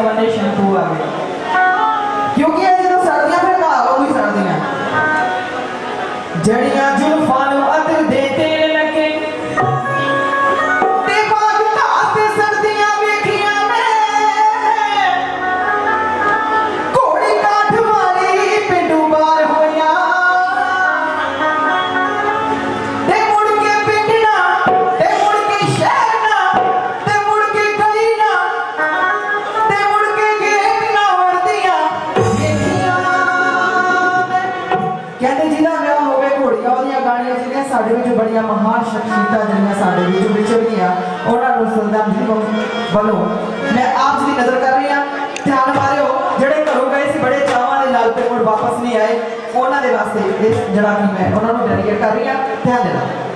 बने शैम्पू आ गए क्योंकि जो सर्दियां फिर घाव भी सर्दियां जड़ियां जुल्फां नूं अदर दे तेल लगे ते बाग घास ते सर्दियां वेखियां मैं घोड़ी काठ वाली पिंडू बार होया ते मुड़ के पिंड ना ते मुड़ के शहर ना ते मुड़ के गली ना ते मुड़ के गेट ना वरदियां वेखियां कहते जिन्ना ब्याह हो गए घोड़ियां ओदियां गाड़ियां जिहड़ियां साडे विच बड़ियां महान शख्सियतां जिहड़ियां साडे विच विचर गईयां उन्हां नूं श्रद्धांजलि वल्लों मैं आप जी नजर कर रही हां ध्यान मारियो जिहड़े घरों गए सी बड़े चावां दे नाल ते मुड़ वापस नहीं आए उन्हां दे वास्ते इस जिहड़ा कि मैं उन्हां नूं डेलीगेट कर रही हां ध्यान देना।